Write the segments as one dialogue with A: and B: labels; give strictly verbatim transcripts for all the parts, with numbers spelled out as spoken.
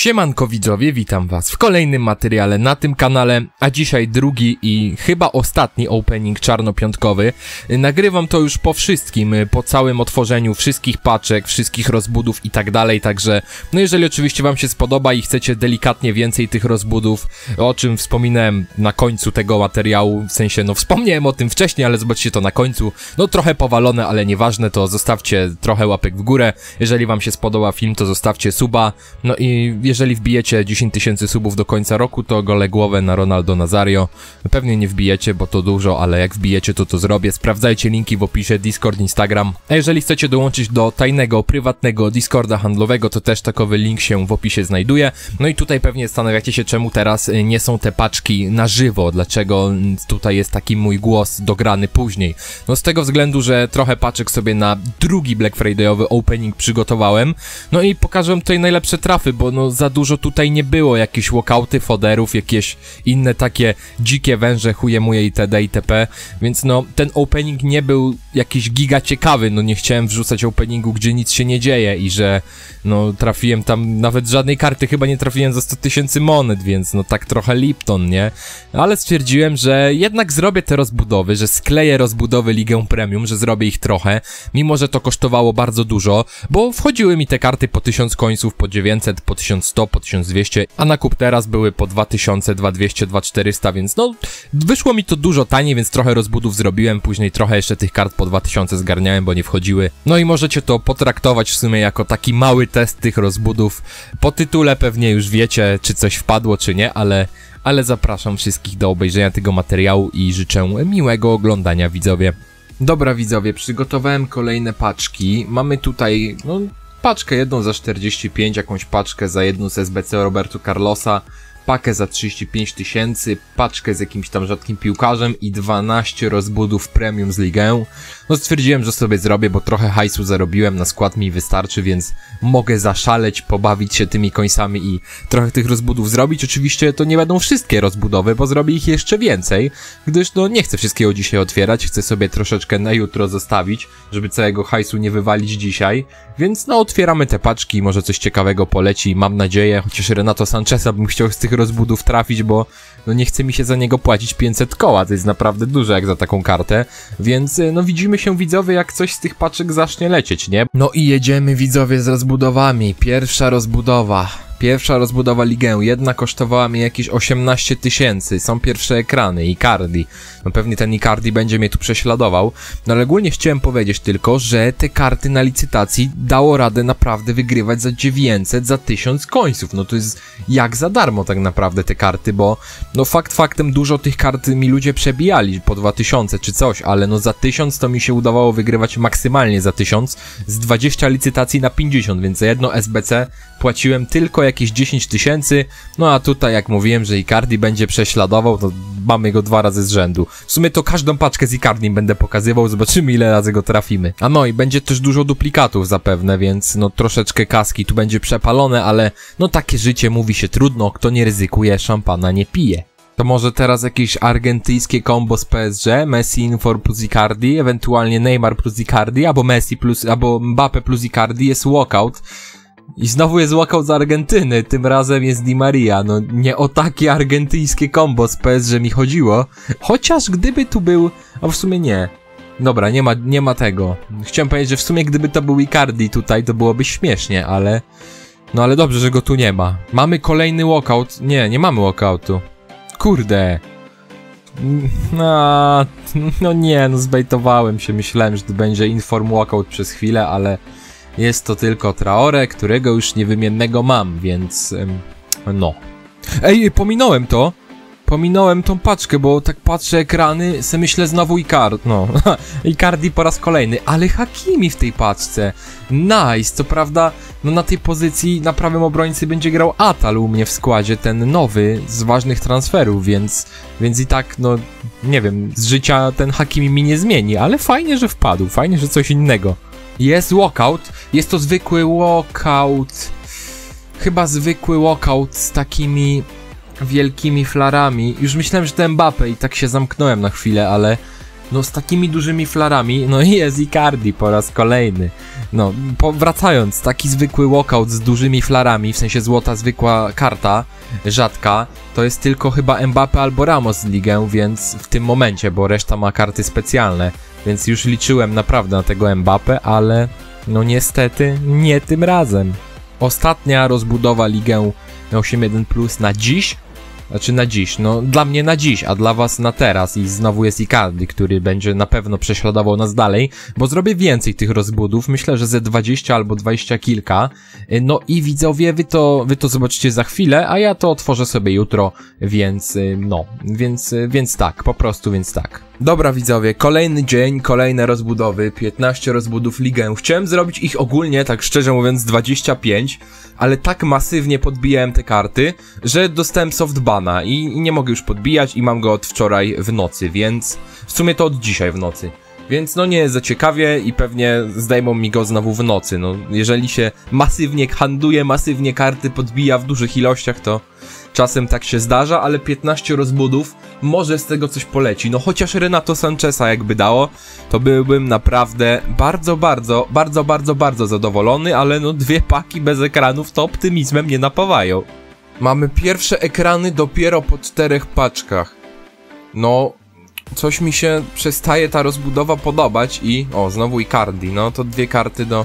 A: Siemanko widzowie, witam was w kolejnym materiale na tym kanale, a dzisiaj drugi i chyba ostatni opening czarnopiątkowy. Nagrywam to już po wszystkim, po całym otworzeniu wszystkich paczek, wszystkich rozbudów i tak dalej, także no jeżeli oczywiście wam się spodoba i chcecie delikatnie więcej tych rozbudów, o czym wspominałem na końcu tego materiału, w sensie no wspomniałem o tym wcześniej, ale zobaczcie to na końcu, no trochę powalone, ale nieważne, to zostawcie trochę łapek w górę, jeżeli wam się spodoba film, to zostawcie suba, no i jeżeli wbijecie dziesięć tysięcy subów do końca roku, to golę głowę na Ronaldo Nazario. Pewnie nie wbijecie, bo to dużo, ale jak wbijecie, to to zrobię. Sprawdzajcie linki w opisie, Discord, Instagram. A jeżeli chcecie dołączyć do tajnego, prywatnego Discorda handlowego, to też takowy link się w opisie znajduje. No i tutaj pewnie zastanawiacie się, czemu teraz nie są te paczki na żywo, dlaczego tutaj jest taki mój głos dograny później. No z tego względu, że trochę paczek sobie na drugi Black Friday'owy opening przygotowałem. No i pokażę tutaj najlepsze trafy, bo no za dużo tutaj nie było, jakieś walkouty foderów, jakieś inne takie dzikie węże, chujemuje itd. itp. Więc no, ten opening nie był jakiś giga ciekawy, no nie chciałem wrzucać openingu, gdzie nic się nie dzieje i że no trafiłem tam, nawet żadnej karty chyba nie trafiłem za sto tysięcy monet, więc no tak trochę Lipton, nie? Ale stwierdziłem, że jednak zrobię te rozbudowy, że skleję rozbudowy Ligę Premium, że zrobię ich trochę, mimo że to kosztowało bardzo dużo, bo wchodziły mi te karty po tysiąc końców, po dziewięćset, po tysiąc sto, po tysiąc dwieście, a na kup teraz były po dwa tysiące, dwa tysiące dwieście, dwa tysiące czterysta, więc no wyszło mi to dużo taniej, więc trochę rozbudów zrobiłem, później trochę jeszcze tych kart po dwa tysiące zgarniałem, bo nie wchodziły. No i możecie to potraktować w sumie jako taki mały test tych rozbudów. Po tytule pewnie już wiecie, czy coś wpadło, czy nie, ale, ale zapraszam wszystkich do obejrzenia tego materiału i życzę miłego oglądania, widzowie. Dobra widzowie, przygotowałem kolejne paczki. Mamy tutaj, no, paczkę jedną za czterdzieści pięć, jakąś paczkę za jedną z S B C Roberto Carlosa, pakę za trzydzieści pięć tysięcy, paczkę z jakimś tam rzadkim piłkarzem i dwanaście rozbudów premium z ligę. No stwierdziłem, że sobie zrobię, bo trochę hajsu zarobiłem, na skład mi wystarczy, więc mogę zaszaleć, pobawić się tymi końcami i trochę tych rozbudów zrobić. Oczywiście to nie będą wszystkie rozbudowy, bo zrobię ich jeszcze więcej, gdyż no nie chcę wszystkiego dzisiaj otwierać, chcę sobie troszeczkę na jutro zostawić, żeby całego hajsu nie wywalić dzisiaj, więc no otwieramy te paczki i może coś ciekawego poleci, mam nadzieję, chociaż Renato Sancheza bym chciał z tych rozbudów trafić, bo no nie chce mi się za niego płacić pięćset koła, to jest naprawdę dużo jak za taką kartę, więc no widzimy się widzowie, jak coś z tych paczek zacznie lecieć, nie? No i jedziemy widzowie z rozbudowami, pierwsza rozbudowa. Pierwsza rozbudowa ligę, jedna kosztowała mi jakieś osiemnaście tysięcy, są pierwsze ekrany, Icardi. No pewnie ten Icardi będzie mnie tu prześladował, no ale ogólnie chciałem powiedzieć tylko, że te karty na licytacji dało radę naprawdę wygrywać za dziewięćset, za tysiąc końców. No to jest jak za darmo tak naprawdę te karty, bo no fakt faktem dużo tych kart mi ludzie przebijali po dwa tysiące czy coś, ale no za tysiąc to mi się udawało wygrywać maksymalnie za tysiąc, z dwudziestu licytacji na pięćdziesiąt, więc za jedno S B C płaciłem tylko jakieś dziesięć tysięcy, no a tutaj jak mówiłem, że Icardi będzie prześladował, to mamy go dwa razy z rzędu. W sumie to każdą paczkę z Icardim będę pokazywał, zobaczymy ile razy go trafimy. A no i będzie też dużo duplikatów zapewne, więc no troszeczkę kaski tu będzie przepalone, ale no takie życie, mówi się trudno, kto nie ryzykuje, szampana nie pije. To może teraz jakieś argentyńskie combo z P S G, Messi Infor plus Icardi, ewentualnie Neymar plus Icardi, albo Messi plus, albo Mbappe plus Icardi, jest walkout. I znowu jest walkout z Argentyny, tym razem jest Di Maria, no nie o takie argentyńskie combo z P S G mi chodziło, chociaż gdyby tu był, a w sumie nie, dobra, nie ma, nie ma tego, chciałem powiedzieć, że w sumie gdyby to był Icardi tutaj, to byłoby śmiesznie, ale, no ale dobrze, że go tu nie ma. Mamy kolejny walkout, nie, nie mamy walkoutu, kurde, no, no nie, no zbejtowałem się, myślałem, że to będzie inform walkout przez chwilę, ale jest to tylko Traore, którego już niewymiennego mam, więc no. Ej, pominąłem to. Pominąłem tą paczkę, bo tak patrzę ekrany, se myślę znowu Icardi, no. Icardi po raz kolejny, ale Hakimi w tej paczce. Nice, co prawda, no na tej pozycji na prawym obrońcy będzie grał Atal u mnie w składzie, ten nowy z ważnych transferów, więc, więc i tak, no, nie wiem, z życia ten Hakimi mi nie zmieni, ale fajnie, że wpadł, fajnie, że coś innego. Jest walkout, jest to zwykły walkout, chyba zwykły walkout z takimi wielkimi flarami. Już myślałem, że to Mbappe i tak się zamknąłem na chwilę, ale no z takimi dużymi flarami, no i jest Icardi po raz kolejny. No, po, wracając, taki zwykły walkout z dużymi flarami, w sensie złota zwykła karta, rzadka, to jest tylko chyba Mbappé albo Ramos z ligę, więc w tym momencie, bo reszta ma karty specjalne, więc już liczyłem naprawdę na tego Mbappé, ale no niestety nie tym razem. Ostatnia rozbudowa ligę osiem jeden plus na dziś. Znaczy na dziś, no dla mnie na dziś, a dla was na teraz i znowu jest Icardi, który będzie na pewno prześladował nas dalej, bo zrobię więcej tych rozbudów, myślę, że ze dwadzieścia albo dwadzieścia kilka, no i widzowie, wy to, wy to zobaczycie za chwilę, a ja to otworzę sobie jutro, więc no, więc, więc tak, po prostu więc tak. Dobra widzowie, kolejny dzień, kolejne rozbudowy, piętnaście rozbudów ligę. Chciałem zrobić ich ogólnie, tak szczerze mówiąc, dwadzieścia pięć, ale tak masywnie podbijałem te karty, że dostałem softbana i, i nie mogę już podbijać i mam go od wczoraj w nocy, więc w sumie to od dzisiaj w nocy. Więc no nie jest za ciekawie i pewnie zdejmą mi go znowu w nocy, no jeżeli się masywnie handluje, masywnie karty podbija w dużych ilościach, to czasem tak się zdarza, ale piętnaście rozbudów, może z tego coś poleci. No chociaż Renato Sancheza jakby dało, to byłbym naprawdę bardzo, bardzo, bardzo, bardzo, bardzo zadowolony, ale no dwie paki bez ekranów to optymizmem nie napawają. Mamy pierwsze ekrany dopiero po czterech paczkach. No, coś mi się przestaje ta rozbudowa podobać i... O, znowu Icardi, no to dwie karty do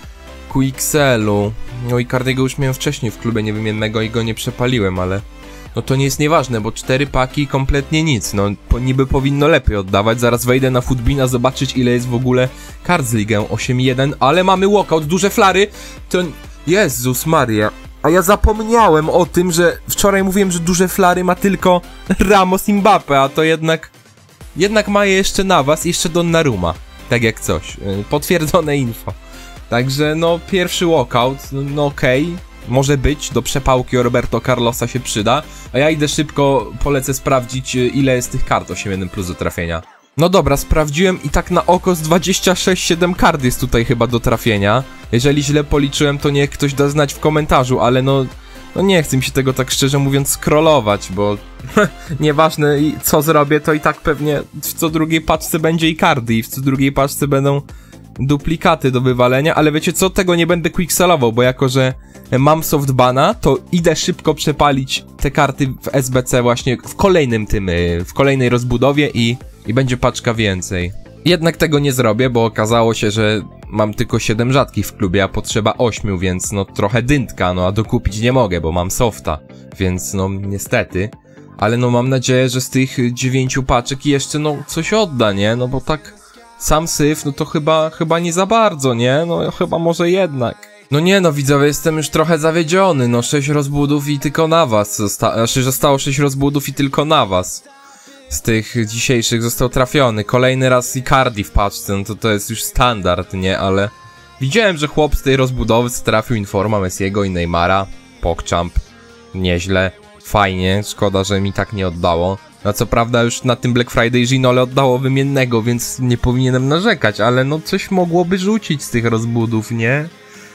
A: Q X L-u. No Icardiego już miałem wcześniej w klubie niewymiennego i go nie przepaliłem, ale... No to nie jest nieważne, bo cztery paki kompletnie nic, no po, niby powinno lepiej oddawać. Zaraz wejdę na Footbina zobaczyć ile jest w ogóle kart z ligę osiem jeden, ale mamy walkout, duże flary, to... Jezus Maria, a ja zapomniałem o tym, że wczoraj mówiłem, że duże flary ma tylko Ramos i Mbappé, a to jednak... Jednak ma je jeszcze na was, jeszcze Donnarumma, tak jak coś, potwierdzone info. Także no pierwszy walkout, no okej, okay. Może być, do przepałki o Roberto Carlosa się przyda, a ja idę szybko, polecę sprawdzić ile jest tych kart osiem jeden plus do trafienia. No dobra, sprawdziłem i tak na oko z dwadzieścia sześć siedem kart jest tutaj chyba do trafienia. Jeżeli źle policzyłem, to niech ktoś da znać w komentarzu, ale no... No nie chcę mi się tego tak szczerze mówiąc scrollować, bo nieważne co zrobię, to i tak pewnie w co drugiej paczce będzie Icardi i w co drugiej paczce będą duplikaty do wywalenia, ale wiecie co, tego nie będę quicksellował, bo jako, że mam softbana, to idę szybko przepalić te karty w S B C właśnie w kolejnym tym, w kolejnej rozbudowie i, i będzie paczka więcej. Jednak tego nie zrobię, bo okazało się, że mam tylko siedem rzadkich w klubie, a potrzeba ośmiu, więc no trochę dyntka, no a dokupić nie mogę, bo mam softa, więc no niestety. Ale no mam nadzieję, że z tych dziewięciu paczek jeszcze no coś odda, nie? No bo tak sam syf, no to chyba, chyba nie za bardzo, nie? No chyba może jednak. No nie no widzowie, jestem już trochę zawiedziony, no sześć rozbudów i tylko na was zosta znaczy zostało sześć rozbudów i tylko na was. Z tych dzisiejszych został trafiony. Kolejny raz Icardi w paczce, no to to jest już standard, nie? Ale widziałem, że chłop z tej rozbudowy trafił Informa, Messiego i Neymara. PogChamp. Nieźle. Fajnie. Szkoda, że mi tak nie oddało. No co prawda już na tym Black Friday Ginole oddało wymiennego, więc nie powinienem narzekać, ale no coś mogłoby rzucić z tych rozbudów, nie?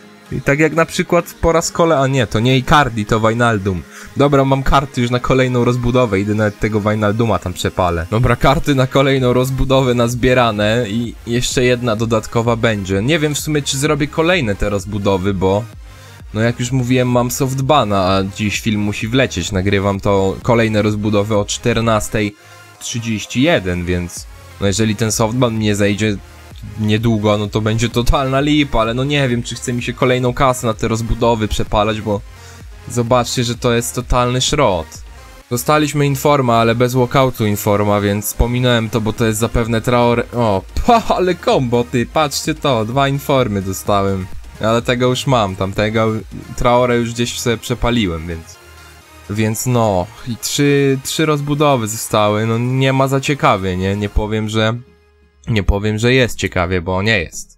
A: I tak jak na przykład po raz kole... A nie, to nie Icardi, to Wijnaldum. Dobra, mam karty już na kolejną rozbudowę, idę nawet tego Wijnalduma tam przepalę. Dobra, karty na kolejną rozbudowę nazbierane i jeszcze jedna dodatkowa będzie. Nie wiem w sumie, czy zrobię kolejne te rozbudowy, bo... No jak już mówiłem, mam softbana, a dziś film musi wlecieć. Nagrywam to kolejne rozbudowy o czternasta trzydzieści jeden, więc... No jeżeli ten softban nie zejdzie niedługo, no to będzie totalna lipa, ale no nie wiem, czy chce mi się kolejną kasę na te rozbudowy przepalać, bo... Zobaczcie, że to jest totalny szrot. Dostaliśmy Informa, ale bez walkoutu Informa, więc pominąłem to, bo to jest zapewne Traore... O, pa, ale kombo, ty, patrzcie to, dwa Informy dostałem. Ale tego już mam, tamtego Traore już gdzieś sobie przepaliłem, więc... Więc no, i trzy, trzy rozbudowy zostały, no nie ma za ciekawie, nie? Nie powiem, że... Nie powiem, że jest ciekawie, bo nie jest.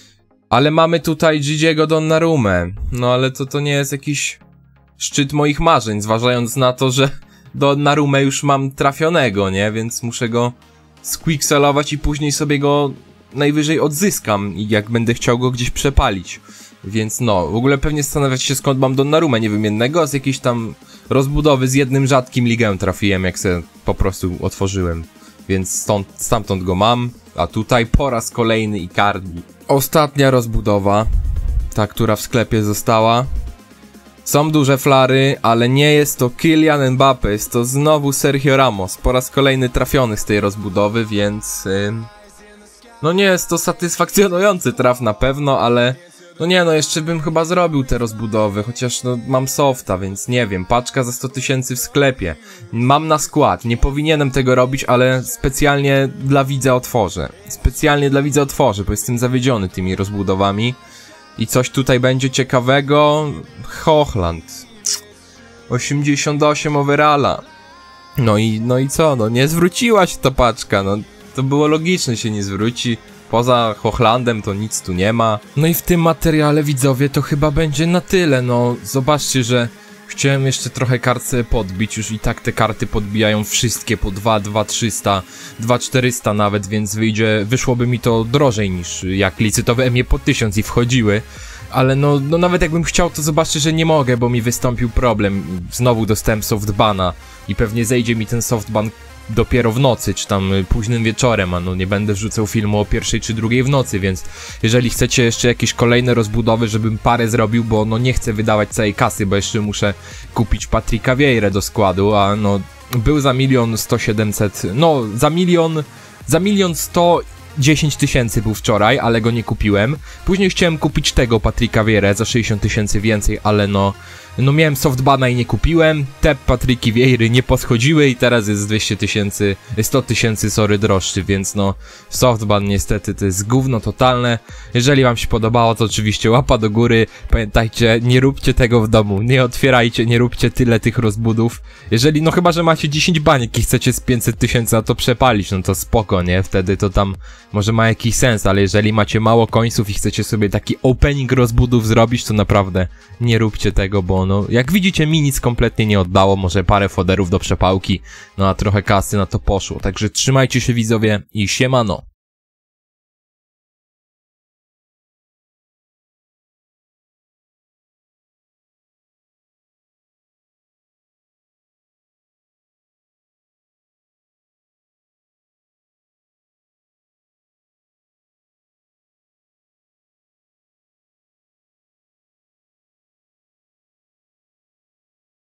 A: Ale mamy tutaj Gigiego Donnarummę, no ale to to nie jest jakiś... szczyt moich marzeń, zważając na to, że Donnarummę już mam trafionego, nie? Więc muszę go squickselować i później sobie go najwyżej odzyskam, jak będę chciał go gdzieś przepalić. Więc no, w ogóle pewnie zastanawiać się, skąd mam Donnarummę niewymiennego, a z jakiejś tam rozbudowy z jednym rzadkim ligę trafiłem, jak se po prostu otworzyłem. Więc stąd, stamtąd go mam, a tutaj po raz kolejny Icardi. Ostatnia rozbudowa, ta, która w sklepie została. Są duże flary, ale nie jest to Kylian Mbappé, jest to znowu Sergio Ramos. Po raz kolejny trafiony z tej rozbudowy, więc... Yy, no nie jest to satysfakcjonujący traf na pewno, ale... No nie, no jeszcze bym chyba zrobił te rozbudowy, chociaż no mam softa, więc nie wiem, paczka za sto tysięcy w sklepie. Mam na skład, nie powinienem tego robić, ale specjalnie dla widza otworzę. Specjalnie dla widza otworzę, bo jestem zawiedziony tymi rozbudowami. I coś tutaj będzie ciekawego. Hochland. osiemdziesiąt osiem overalla. No i, no i co, no nie zwróciła się ta paczka, no to było logiczne, się nie zwróci. Poza Hochlandem to nic tu nie ma. No i w tym materiale, widzowie, to chyba będzie na tyle. No zobaczcie, że chciałem jeszcze trochę kart sobie podbić. Już i tak te karty podbijają wszystkie po dwa, dwa trzysta, dwa czterysta nawet, więc wyjdzie, wyszłoby mi to drożej niż jak licytowe M E po tysiąc i wchodziły. Ale no, no nawet jakbym chciał, to zobaczcie, że nie mogę, bo mi wystąpił problem. Znowu dostałem softbana i pewnie zejdzie mi ten softban dopiero w nocy, czy tam późnym wieczorem, a no nie będę wrzucał filmu o pierwszej czy drugiej w nocy, więc jeżeli chcecie jeszcze jakieś kolejne rozbudowy, żebym parę zrobił, bo no nie chcę wydawać całej kasy, bo jeszcze muszę kupić Patricka Vieirę do składu, a no był za milion sto siedemset, no za milion, za milion sto dziesięć tysięcy był wczoraj, ale go nie kupiłem. Później chciałem kupić tego Patricka Vieirę za sześćdziesiąt tysięcy więcej, ale no No miałem softbana i nie kupiłem, te Patricki Vieiry nie poschodziły i teraz jest dwieście tysięcy, sto tysięcy, sorry, droższy, więc no softban niestety to jest gówno totalne. Jeżeli wam się podobało, to oczywiście łapa do góry, pamiętajcie, nie róbcie tego w domu, nie otwierajcie, nie róbcie tyle tych rozbudów. Jeżeli, no chyba, że macie dziesięć baniek i chcecie z pięćset tysięcy na to przepalić, no to spoko, nie? Wtedy to tam może ma jakiś sens, ale jeżeli macie mało końców i chcecie sobie taki opening rozbudów zrobić, to naprawdę nie róbcie tego, bo no, jak widzicie, mi nic kompletnie nie oddało, może parę foderów do przepałki, no a trochę kasy na to poszło, także trzymajcie się, widzowie, i siemano.